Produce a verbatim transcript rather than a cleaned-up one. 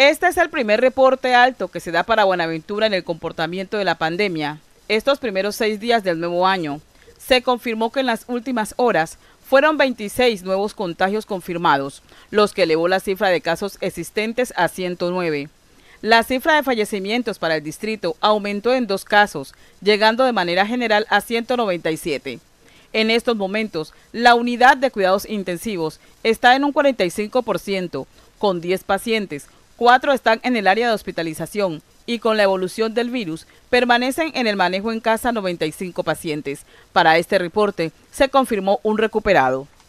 Este es el primer reporte alto que se da para Buenaventura en el comportamiento de la pandemia. Estos primeros seis días del nuevo año, se confirmó que en las últimas horas fueron veintiséis nuevos contagios confirmados, los que elevó la cifra de casos existentes a ciento nueve. La cifra de fallecimientos para el distrito aumentó en dos casos, llegando de manera general a ciento noventa y siete. En estos momentos, la unidad de cuidados intensivos está en un cuarenta y cinco por ciento, con diez pacientes, cuatro están en el área de hospitalización y con la evolución del virus permanecen en el manejo en casa noventa y cinco pacientes. Para este reporte se confirmó un recuperado.